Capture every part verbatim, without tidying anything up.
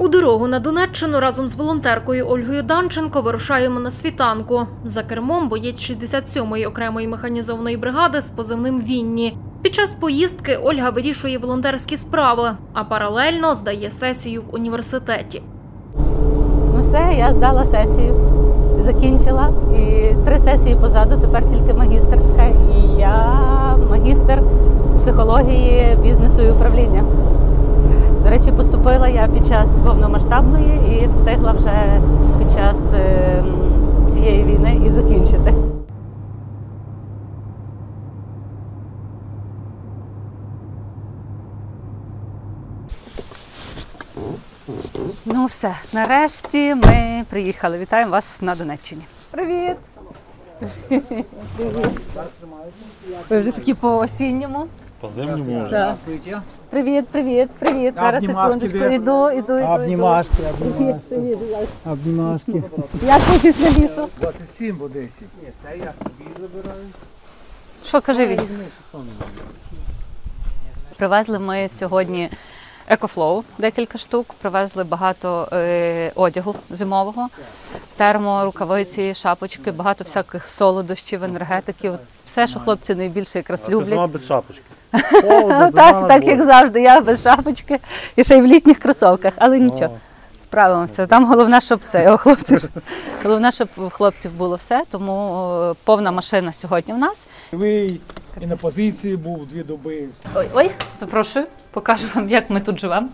У дорогу на Донеччину разом з волонтеркою Ольгою Данченко вирушаємо на світанку. За кермом боєць шістдесят сьомої окремої механізованої бригади з позивним «Вінні». Під час поїздки Ольга вирішує волонтерські справи, а паралельно здає сесію в університеті. Ну все, я здала сесію, закінчила. І три сесії позаду, тепер тільки магістерська. І я магістр психології, бізнесу і управління. До речі, поступила я під час повномасштабної і встигла вже під час е, цієї війни і закінчити. Ну все, нарешті ми приїхали. Вітаємо вас на Донеччині. Привіт! Привіт! Ви вже такі по-осінньому. По-зимнему. Здравствуйте. Привіт, привіт, привіт. Зараз секундочку, йду, йду, йду. Обнімашки, Привіт, привіт. обнімашки. Як ви після лісу? двадцять сім буде десять. Ні, це я собі забираю. Що, кажи, Віть? Привезли ми сьогодні Екофлоу, декілька штук, привезли багато е, одягу зимового, термо, рукавиці, шапочки, багато всяких солодощів, енергетиків, все, що хлопці найбільше якраз люблять. Ти сама без шапочки. Так, так, як завжди, я без шапочки і ще й в літніх кросовках, але нічого, справимося. Там головне, щоб це, о, хлопців, головне, щоб в хлопців було все, тому повна машина сьогодні в нас. Ви і на позиції був дві доби. Ой, ой, запрошую, покажу вам, як ми тут живемо.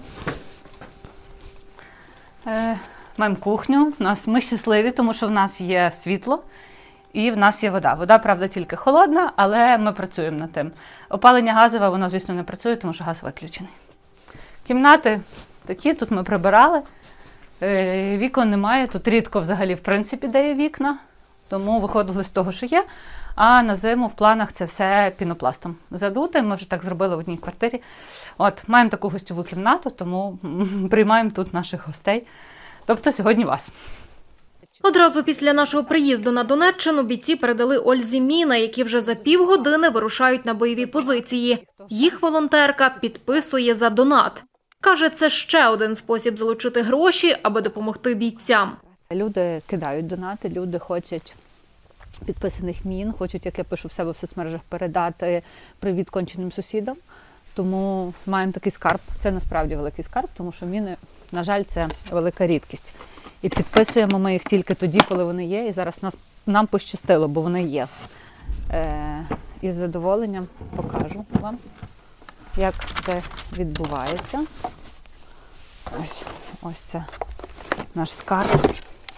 Е, маємо кухню, у нас, ми щасливі, тому що в нас є світло і в нас є вода. Вода, правда, тільки холодна, але ми працюємо над тим. Опалення газове, воно, звісно, не працює, тому що газ виключений. Кімнати такі, тут ми прибирали. Е, вікон немає, тут рідко взагалі, в принципі, де є вікна, тому виходили з того, що є. А на зиму в планах це все пінопластом задути. Ми вже так зробили в одній квартирі. От, маємо таку гостьову кімнату, тому приймаємо тут наших гостей. Тобто сьогодні вас. Одразу після нашого приїзду на Донеччину бійці передали Ользі міни, які вже за півгодини вирушають на бойові позиції. Їх волонтерка підписує за донат. Каже, це ще один спосіб залучити гроші, аби допомогти бійцям. Люди кидають донати, люди хочуть підписаних мін, хочуть, як я пишу в себе в соцмережах, передати привіт конченим сусідам. Тому маємо такий скарб. Це насправді великий скарб, тому що міни, на жаль, це велика рідкість. І підписуємо ми їх тільки тоді, коли вони є. І зараз нас, нам пощастило, бо вони є. Е, і з задоволенням покажу вам, як це відбувається. Ось, ось це наш скарб.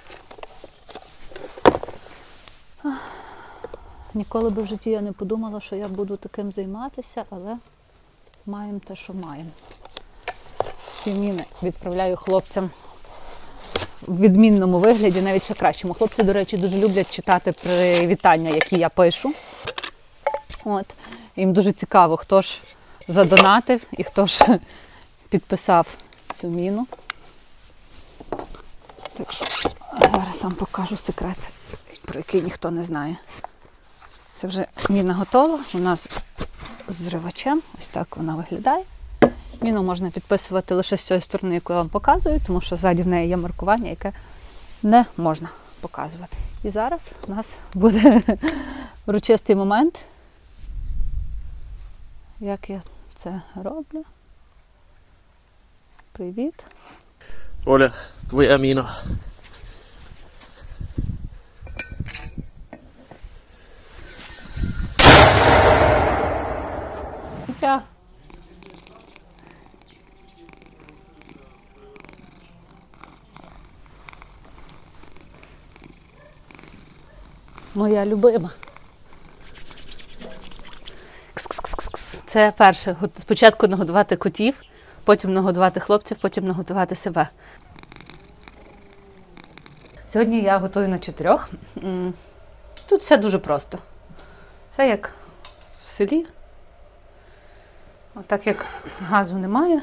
Ніколи би в житті я не подумала, що я буду таким займатися, але маємо те, що маємо. Всі міни відправляю хлопцям в відмінному вигляді, навіть ще кращому. Хлопці, до речі, дуже люблять читати привітання, які я пишу. От. Їм дуже цікаво, хто ж задонатив і хто ж підписав цю міну. Так що зараз вам покажу секрет, про який ніхто не знає. Це вже міна готова, у нас з зривачем, ось так вона виглядає. Міну можна підписувати лише з цієї сторони, яку я вам показую, тому що ззаді в неї є маркування, яке не можна показувати. І зараз у нас буде урочистий момент, як я це роблю. Привіт. Оля, твоя міна. Тя. Моя любима. Кс-кс-кс-кс. Це перше. Спочатку нагодувати котів, потім нагодувати хлопців, потім нагодувати себе. Сьогодні я готую на чотирьох. Тут все дуже просто. Все як в селі. Так як газу немає,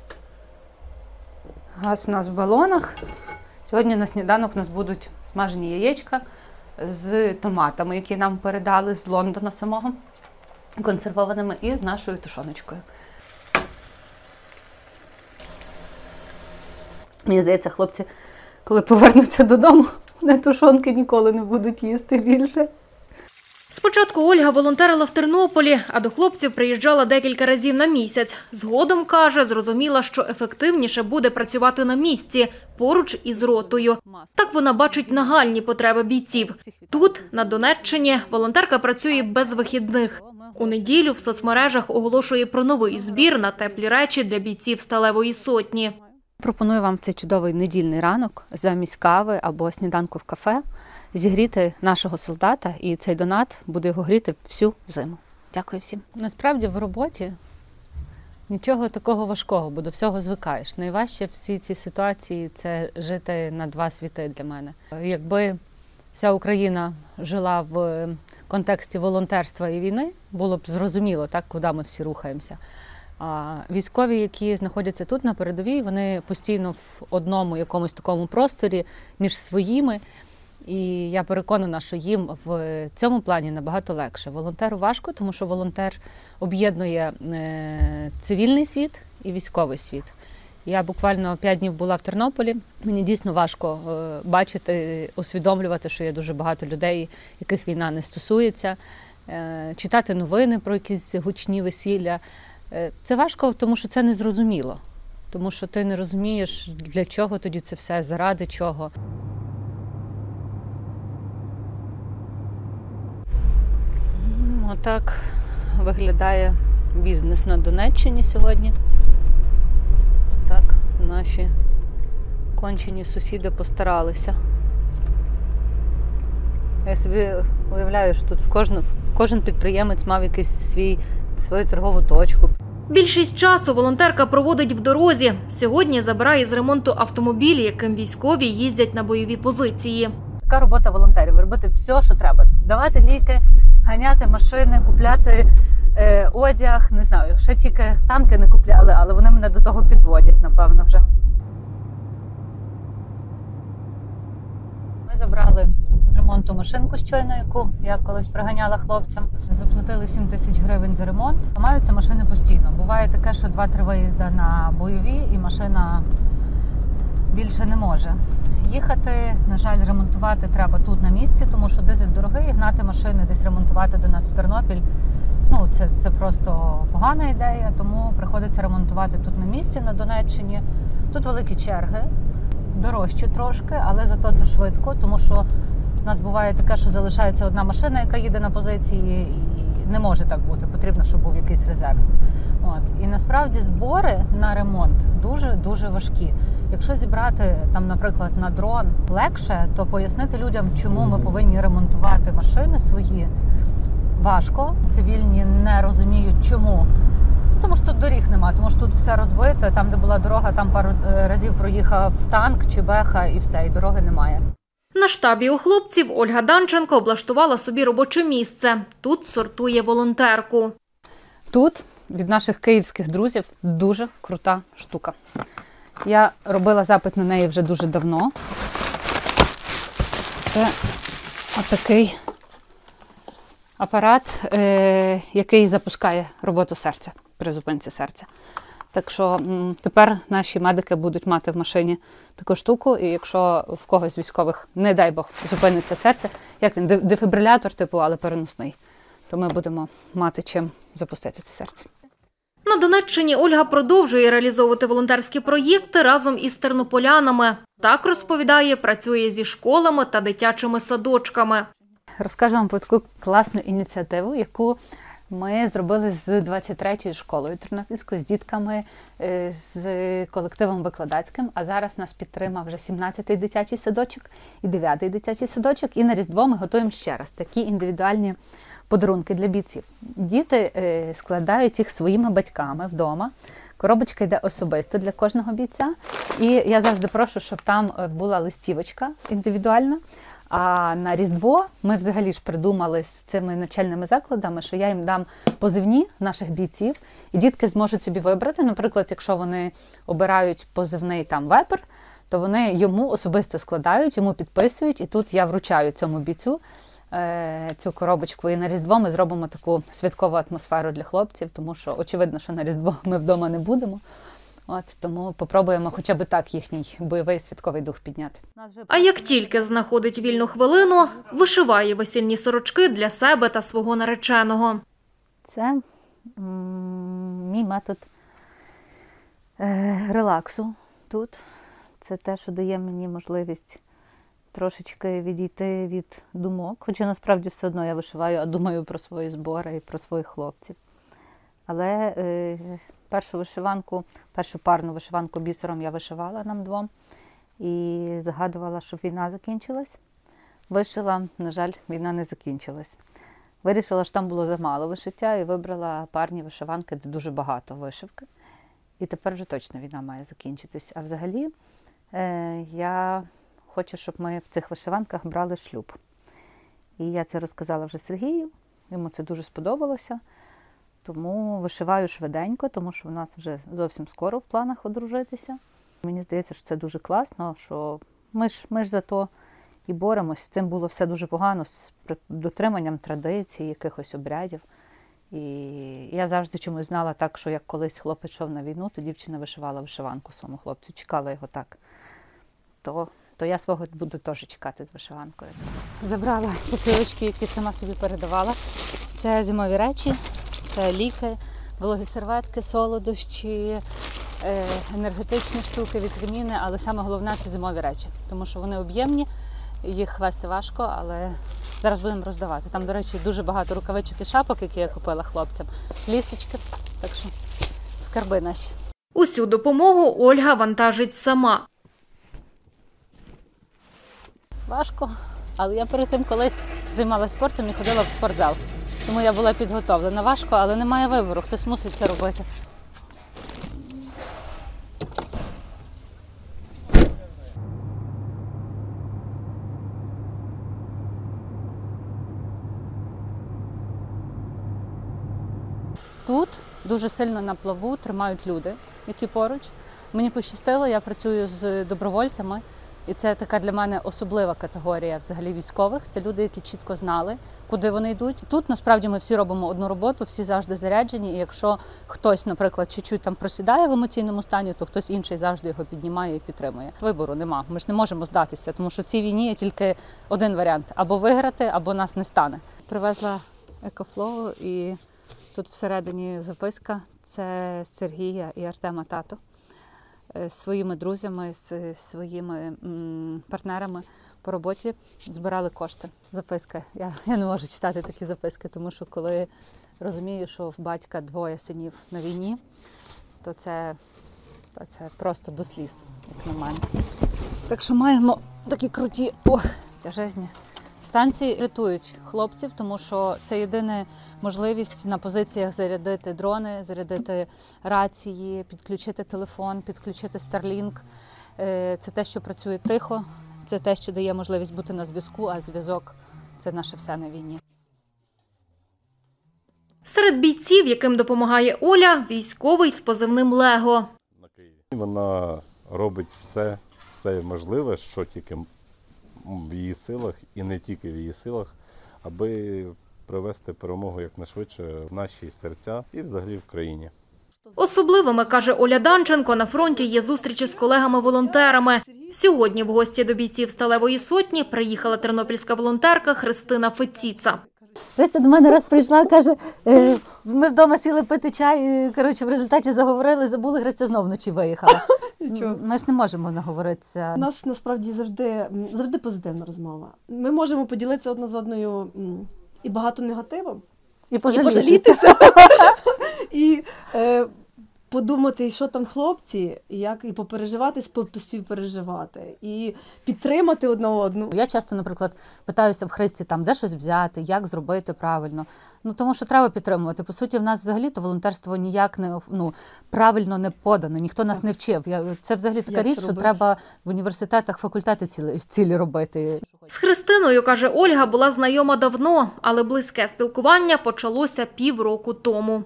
газ у нас в балонах. Сьогодні на сніданок у нас будуть смажені яєчка з томатами, які нам передали з Лондона самого, консервованими, і з нашою тушоночкою. Мені здається, хлопці, коли повернуться додому, не тушонки ніколи не будуть їсти більше. Спочатку Ольга волонтерила в Тернополі, а до хлопців приїжджала декілька разів на місяць. Згодом, каже, зрозуміла, що ефективніше буде працювати на місці, поруч із ротою. Так вона бачить нагальні потреби бійців. Тут, на Донеччині, волонтерка працює без вихідних. У неділю в соцмережах оголошує про новий збір на теплі речі для бійців Сталевої сотні. Пропоную вам в цей чудовий недільний ранок замість кави або сніданку в кафе зігріти нашого солдата, і цей донат буде його гріти всю зиму. Дякую всім. Насправді в роботі нічого такого важкого, бо до всього звикаєш. Найважче в всій цій ситуації – це жити на два світи для мене. Якби вся Україна жила в контексті волонтерства і війни, було б зрозуміло, так, куди ми всі рухаємося. А військові, які знаходяться тут на передовій, вони постійно в одному якомусь такому просторі між своїми. І я переконана, що їм в цьому плані набагато легше. Волонтеру важко, тому що волонтер об'єднує цивільний світ і військовий світ. Я буквально п'ять днів була в Тернополі. Мені дійсно важко бачити, усвідомлювати, що є дуже багато людей, яких війна не стосується, читати новини про якісь гучні весілля. Це важко, тому що це незрозуміло. Тому що ти не розумієш, для чого тоді це все, заради чого. Отак виглядає бізнес на Донеччині сьогодні. Так, наші кончені сусіди постаралися. Я собі уявляю, що тут в кожен, кожен підприємець мав якийсь свій, свою торгову точку. Більшість часу волонтерка проводить в дорозі. Сьогодні забирає з ремонту автомобілі, яким військові їздять на бойові позиції. Така робота волонтерів – робити все, що треба. Давати ліки, ганяти машини, купляти е, одяг, не знаю, ще тільки танки не купляли, але вони мене до того підводять, напевно, вже. Ми забрали з ремонту машинку щойно, яку я колись приганяла хлопцям. Заплатили сім тисяч гривень за ремонт. Маються машини постійно. Буває таке, що два-три виїзди на бойові і машина більше не може їхати. На жаль, ремонтувати треба тут на місці, тому що дизель дорогий, гнати машини десь ремонтувати до нас в Тернопіль, ну це, це просто погана ідея, тому приходиться ремонтувати тут на місці, на Донеччині. Тут великі черги, дорожчі трошки, але зато це швидко, тому що у нас буває таке, що залишається одна машина, яка їде на позиції, і не може так бути, потрібно, щоб був якийсь резерв. От. І насправді збори на ремонт дуже-дуже важкі. Якщо зібрати, там, наприклад, на дрон легше, то пояснити людям, чому ми повинні ремонтувати машини свої, важко. Цивільні не розуміють, чому. Тому що тут доріг нема, тому що тут все розбите, там, де була дорога, там пару разів проїхав танк чи беха і все, і дороги немає. На штабі у хлопців Ольга Данченко облаштувала собі робоче місце. Тут сортує волонтерку. Тут від наших київських друзів дуже крута штука. Я робила запит на неї вже дуже давно. Це отакий апарат, е- який запускає роботу серця при зупинці серця. Так що м- тепер наші медики будуть мати в машині таку штуку, і якщо в когось з військових, не дай Бог, зупиниться серце, як він, дефібрилятор, типу, але переносний, то ми будемо мати чим запустити це серце. На Донеччині Ольга продовжує реалізовувати волонтерські проєкти разом із тернополянами. Так, розповідає, працює зі школами та дитячими садочками. Розкажу вам про таку класну ініціативу, яку ми зробили з двадцять третьою школою тернопільською, з дітками, з колективом викладацьким. А зараз нас підтримав вже сімнадцятий дитячий садочок і дев'ятий дитячий садочок. І на Різдво ми готуємо ще раз такі індивідуальні подарунки для бійців. Діти е, складають їх своїми батьками вдома. Коробочка йде особисто для кожного бійця. І я завжди прошу, щоб там була листівочка індивідуальна. А на Різдво ми взагалі ж придумали з цими навчальними закладами, що я їм дам позивні наших бійців, і дітки зможуть собі вибрати. Наприклад, якщо вони обирають позивний там вепер, то вони йому особисто складають, йому підписують, і тут я вручаю цьому бійцю цю коробочку. І на Різдво ми зробимо таку святкову атмосферу для хлопців, тому що очевидно, що на Різдво ми вдома не будемо. От, тому попробуємо хоча б так їхній бойовий святковий дух підняти. А як тільки знаходить вільну хвилину, вишиває весільні сорочки для себе та свого нареченого. Це м, мій метод е, релаксу тут. Це те, що дає мені можливість трошечки відійти від думок. Хоча насправді все одно я вишиваю, а думаю про свої збори і про своїх хлопців. Але е, першу вишиванку, першу парну вишиванку бісером я вишивала нам двом і загадувала, щоб війна закінчилась. Вишила, на жаль, війна не закінчилась. Вирішила, що там було замало вишиття і вибрала парні вишиванки, де дуже багато вишивки. І тепер вже точно війна має закінчитись. А взагалі е, я хочу, щоб ми в цих вишиванках брали шлюб. І я це розказала вже Сергію, йому це дуже сподобалося. Тому вишиваю швиденько, тому що у нас вже зовсім скоро в планах одружитися. Мені здається, що це дуже класно, що ми ж, ми ж за то і боремось. З цим було все дуже погано, з дотриманням традицій, якихось обрядів. І я завжди чомусь знала так, що як колись хлопець йшов на війну, то дівчина вишивала вишиванку своєму хлопцю, чекала його так. То, то я свого буду теж чекати з вишиванкою. Забрала посилочки, які сама собі передавала. Це зимові речі, це ліки, вологі серветки, солодощі, енергетичні штуки, вітаміни, але саме головне – це зимові речі, тому що вони об'ємні, їх вести важко, але зараз будемо роздавати. Там, до речі, дуже багато рукавичок і шапок, які я купила хлопцям, лісочки, так що скарби наші. Усю допомогу Ольга вантажить сама. Важко, але я перед тим колись займалася спортом і ходила в спортзал. Тому я була підготовлена. Важко, але немає вибору, хтось мусить це робити. Тут дуже сильно на плаву тримають люди, які поруч. Мені пощастило, я працюю з добровольцями. І це така для мене особлива категорія взагалі військових. Це люди, які чітко знали, куди вони йдуть. Тут насправді ми всі робимо одну роботу, всі завжди заряджені. І якщо хтось, наприклад, чуть-чуть там просідає в емоційному стані, то хтось інший завжди його піднімає і підтримує. Вибору нема. Ми ж не можемо здатися, тому що в цій війні є тільки один варіант – або виграти, або нас не стане. Привезла екофлоу і тут всередині записка. Це Сергія і Артема тато. З своїми друзями, з своїми м, партнерами по роботі збирали кошти. Записка. Я, я не можу читати такі записки, тому що коли розумію, що в батька двоє синів на війні, то це, то це просто до сліз, як на мене. Так що маємо такі круті, ох, тяжезні станції. Рятують хлопців, тому що це єдина можливість на позиціях зарядити дрони, зарядити рації, підключити телефон, підключити Starlink. Це те, що працює тихо, це те, що дає можливість бути на зв'язку, а зв'язок – це наше все на війні. Серед бійців, яким допомагає Оля, військовий з позивним «Лего». Вона робить все, все можливе, що тільки в її силах, і не тільки в її силах, аби привести перемогу якнайшвидше в наші серця і взагалі в країні. Особливими, каже Оля Данченко, на фронті є зустрічі з колегами-волонтерами. Сьогодні в гості до бійців Сталевої сотні приїхала тернопільська волонтерка Христина Феціца. Христя до мене раз прийшла, каже, ми вдома сіли пити чай, і, коротше, в результаті заговорили, забули, Христя знов вночі виїхала. Ми ж не можемо наговоритися. У нас насправді завжди, завжди позитивна розмова. Ми можемо поділитися одна з одною і багато негативом, і пожалітися, і, пожалітися. і е, подумати, що там хлопці, і як і попереживати, співпереживати, і підтримати одна одну. Я часто, наприклад, питаюся в Христі, там, де щось взяти, як зробити правильно. Ну, тому що треба підтримувати. По суті, в нас взагалі-то волонтерство ніяк не, ну, правильно не подано, ніхто нас не вчив. Це взагалі така як річ, що треба в університетах факультети цілі, цілі робити. З Христиною, каже Ольга, була знайома давно, але близьке спілкування почалося півроку тому.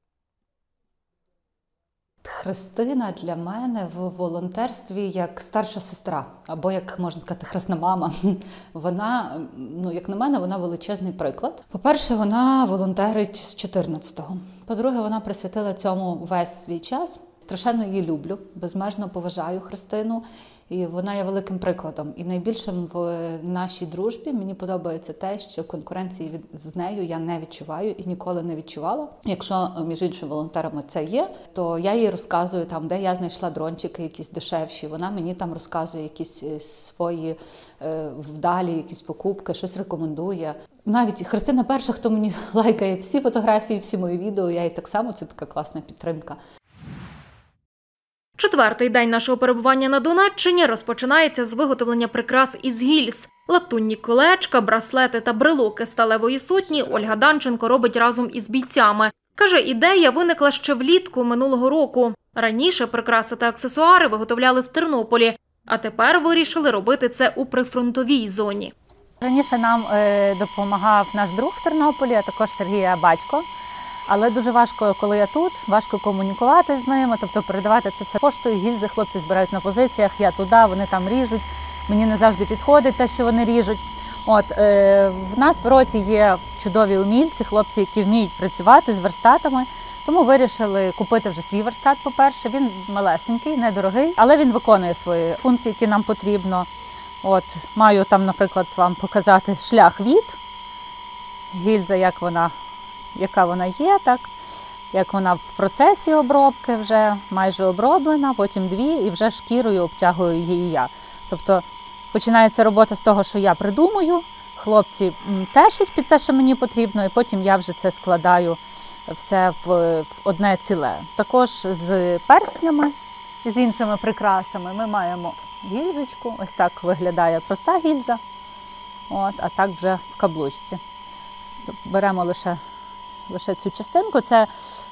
Христина для мене в волонтерстві як старша сестра, або, як можна сказати, хресна мама. Вона, ну, як на мене, вона величезний приклад. По-перше, вона волонтерить з чотирнадцятого. По-друге, вона присвятила цьому весь свій час. Страшенно її люблю, безмежно поважаю Христину, і вона є великим прикладом. І найбільшим в нашій дружбі мені подобається те, що конкуренції від, з нею я не відчуваю і ніколи не відчувала. Якщо між іншими волонтерами це є, то я їй розказую, там, де я знайшла дрончики якісь дешевші, вона мені там розказує якісь свої е, вдалі, якісь покупки, щось рекомендує. Навіть Христина перша, хто мені лайкає всі фотографії, всі мої відео, я їй так само, це така класна підтримка. Четвертий день нашого перебування на Донеччині розпочинається з виготовлення прикрас із гільз. Латунні колечка, браслети та брелоки сталевої сотні Ольга Данченко робить разом із бійцями. Каже, ідея виникла ще влітку минулого року. Раніше прикраси та аксесуари виготовляли в Тернополі, а тепер вирішили робити це у прифронтовій зоні. Раніше нам е, допомагав наш друг в Тернополі, а також Сергія батько. Але дуже важко, коли я тут, важко комунікувати з ними, тобто передавати це все поштою, гільзи хлопці збирають на позиціях, я туди, вони там ріжуть, мені не завжди підходить те, що вони ріжуть. От, е, в нас в роті є чудові умільці, хлопці, які вміють працювати з верстатами, тому вирішили купити вже свій верстат, по-перше, він малесенький, недорогий, але він виконує свої функції, які нам потрібно. От, маю там, наприклад, вам показати шлях від, гільза, як вона, яка вона є, так, як вона в процесі обробки вже майже оброблена, потім дві, і вже шкірою обтягую її я. Тобто починається робота з того, що я придумую, хлопці тешуть під те, що мені потрібно, і потім я вже це складаю все в, в одне ціле. Також з перстнями і з іншими прикрасами ми маємо гільзочку, ось так виглядає проста гільза, от, а так вже в каблучці. Беремо лише лише цю частинку, це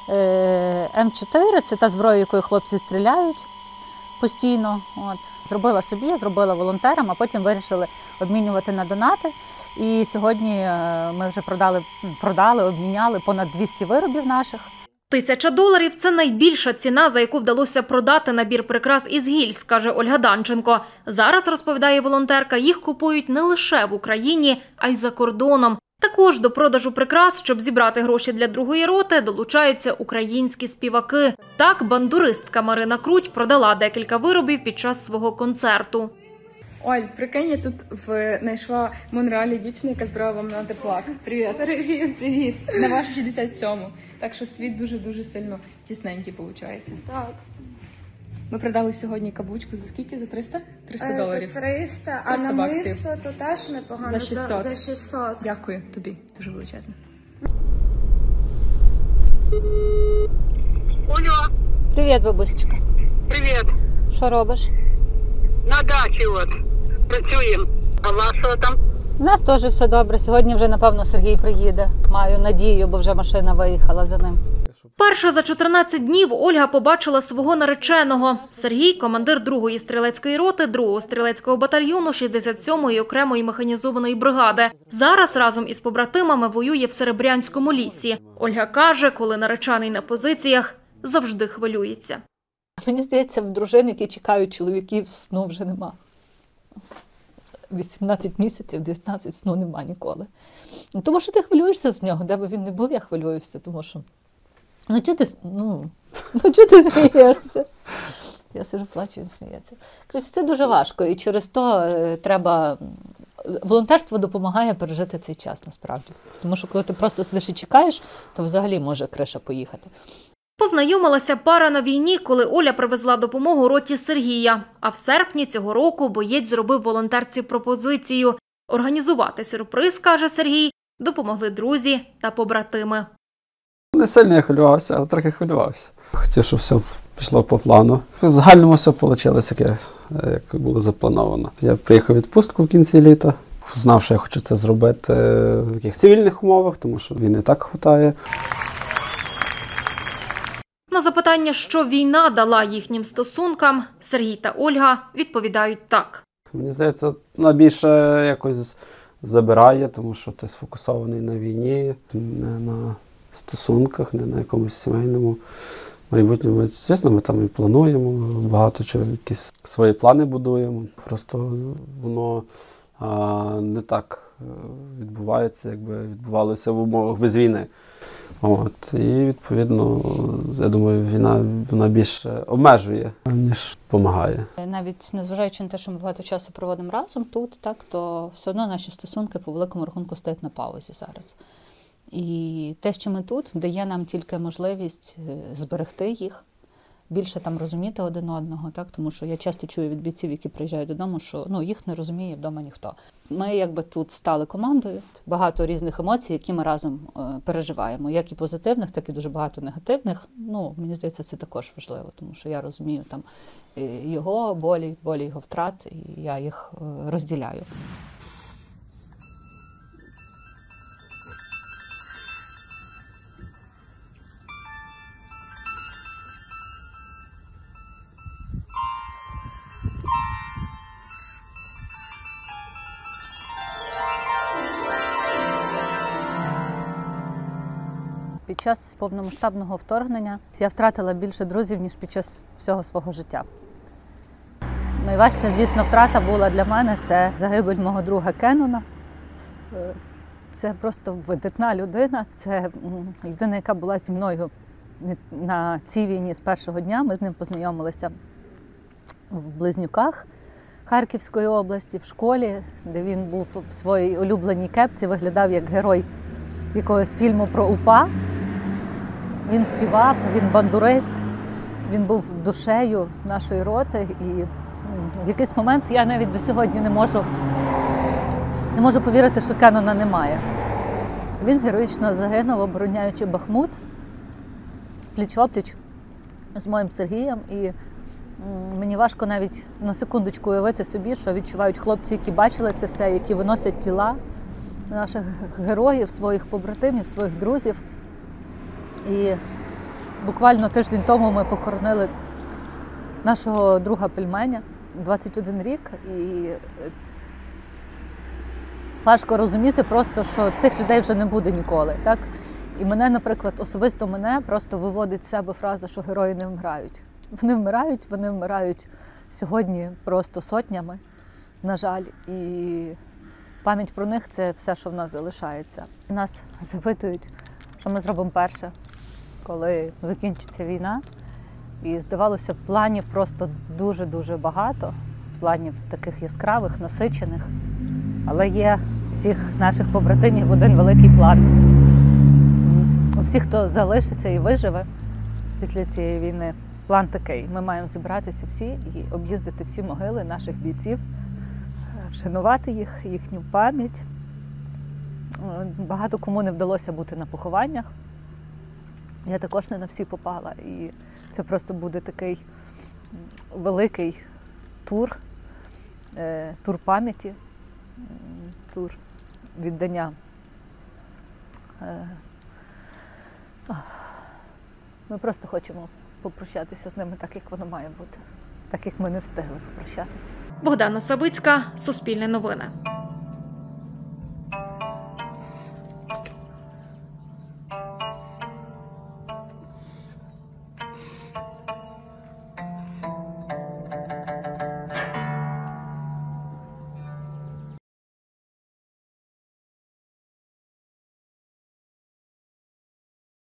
е, Ем чотири, це та зброя, якою хлопці стріляють постійно. От. Зробила собі, зробила волонтерам, а потім вирішили обмінювати на донати. І сьогодні е, ми вже продали, продали, обміняли понад двісті виробів наших. Тисяча доларів – це найбільша ціна, за яку вдалося продати набір прикрас із гільз, каже Ольга Данченко. Зараз, розповідає волонтерка, їх купують не лише в Україні, а й за кордоном. Також до продажу прикрас, щоб зібрати гроші для другої роти, долучаються українські співаки. Так, бандуристка Марина Круть продала декілька виробів під час свого концерту. Оль, прикинь, я тут в... знайшла в Монреалі дівчину, яка збирала вам на теплак. Привіт. Привіт, привіт. На вашу шістдесят сьому. Так що світ дуже-дуже сильно тісненький виходить. Так. Ми продали сьогодні каблучку за скільки? За триста? триста Е, доларів. За триста, а триста на баксів. мисто то теж непогано. За шістсот. За шістсот. Дякую тобі, дуже величезно. Олю, Привіт, бабусечка. привіт. Що робиш? На дачі от. Працюємо. А у вас що там? У нас теж все добре. Сьогодні вже, напевно, Сергій приїде. Маю надію, бо вже машина виїхала за ним. Перше за чотирнадцять днів Ольга побачила свого нареченого. Сергій – командир другої стрілецької роти, другого стрілецького батальйону шістдесят сьомої окремої механізованої бригади. Зараз разом із побратимами воює в Серебрянському лісі. Ольга каже, коли наречений на позиціях, завжди хвилюється. Мені здається, в дружин, які чекають чоловіків, сну вже нема. вісімнадцять місяців, дев'ятнадцять сну нема ніколи. Ну, тому що ти хвилюєшся з нього, де б він не був, я хвилююся, тому що ну чого ти, ну, ну, чого ти смієшся? Я сижу, плачу, він сміється. Коротше, це дуже важко, і через то е, треба... Волонтерство допомагає пережити цей час, насправді. Тому що коли ти просто сидиш і чекаєш, то взагалі може криша поїхати. Познайомилася пара на війні, коли Оля привезла допомогу роті Сергія. А в серпні цього року боєць зробив волонтерці пропозицію. Організувати сюрприз, каже Сергій, допомогли друзі та побратими. Не сильно я хвилювався, але трохи хвилювався. Хотів, щоб все пішло по плану. В загальному все вийшло, як, як було заплановано. Я приїхав у відпустку в кінці літа. Знав, що я хочу це зробити в яких цивільних умовах, тому що війни так вистачає. На запитання, що війна дала їхнім стосункам, Сергій та Ольга відповідають так. Мені здається, найбільше якось забирає, тому що ти сфокусований на війні, не на стосунках, не на якомусь сімейному майбутньому. Звісно, ми там і плануємо, багато чого, якісь свої плани будуємо. Просто воно а, не так відбувається, якби відбувалося в умовах без війни. От. І, відповідно, я думаю, війна вона більше обмежує, ніж допомагає. Навіть незважаючи на те, що ми багато часу проводимо разом тут, так, то все одно наші стосунки по великому рахунку стоять на паузі зараз. І те, що ми тут, дає нам тільки можливість зберегти їх, більше там розуміти один одного, так, тому що я часто чую від бійців, які приїжджають додому, що ну, їх не розуміє вдома ніхто. Ми якби тут стали командою, багато різних емоцій, які ми разом е, переживаємо, як і позитивних, так і дуже багато негативних. Ну, мені здається, це також важливо, тому що я розумію там його болі, болі його втрат, і я їх е, розділяю. Під час повномасштабного вторгнення я втратила більше друзів, ніж під час всього свого життя. Найважча, звісно, втрата була для мене – це загибель мого друга Кеннона. Це просто видатна людина, це людина, яка була зі мною на цій війні з першого дня. Ми з ним познайомилися в Близнюках Харківської області, в школі, де він був в своїй улюбленій кепці, виглядав як герой якогось фільму про УПА. Він співав, він бандурист, він був душею нашої роти. І в якийсь момент я навіть до сьогодні не можу, не можу повірити, що Кеннона немає. Він героїчно загинув, обороняючи Бахмут, пліч-опліч з моїм Сергієм. І мені важко навіть на секундочку уявити собі, що відчувають хлопці, які бачили це все, які виносять тіла наших героїв, своїх побратимів, своїх друзів. І буквально тиждень тому ми похоронили нашого друга Пельменя, двадцять один рік. І важко розуміти просто, що цих людей вже не буде ніколи. Так? І мене, наприклад, особисто мене просто виводить з себе фраза, що герої не вмирають. Вони вмирають, вони вмирають сьогодні просто сотнями, на жаль. І пам'ять про них – це все, що в нас залишається. Нас запитують, що ми зробимо перше, коли закінчиться війна. І, здавалося, планів просто дуже-дуже багато. Планів таких яскравих, насичених. Але є всіх наших побратимів один великий план. У всіх, хто залишиться і виживе після цієї війни, план такий. Ми маємо зібратися всі і об'їздити всі могили наших бійців, вшанувати їх, їхню пам'ять. Багато кому не вдалося бути на похованнях. Я також не на всі попала. І це просто буде такий великий тур, тур пам'яті, тур віддання. Ми просто хочемо попрощатися з ними так, як воно має бути, так, як ми не встигли попрощатися. Богдана Савицька, Суспільне новини.